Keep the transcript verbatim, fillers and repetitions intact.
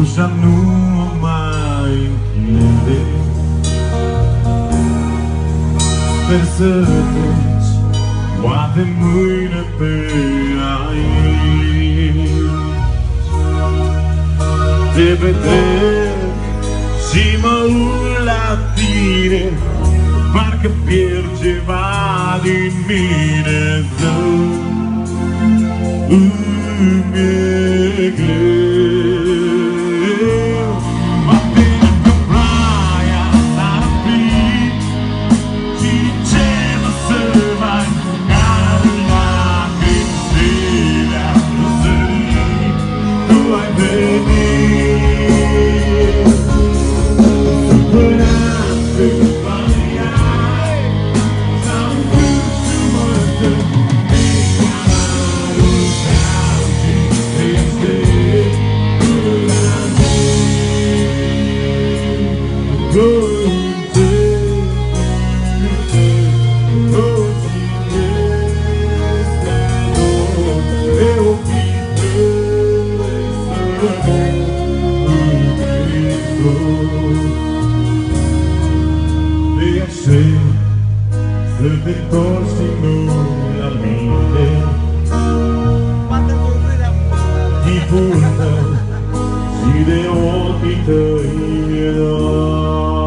ușa nu mai închide. Sper să treci, poate mâine pe aici. Te vedem și mă uit la tine, parcă pierd ceva din mine. Zău, îmi e greu. Poate că ploaia s-a răpit și cerul să mai care lacrimi zilea răsărit. Tu ai venit supărat-te ploaia sau când jumătă să te întorci din nou la mine. Chipul tău și de ochii tăi mi-e dor.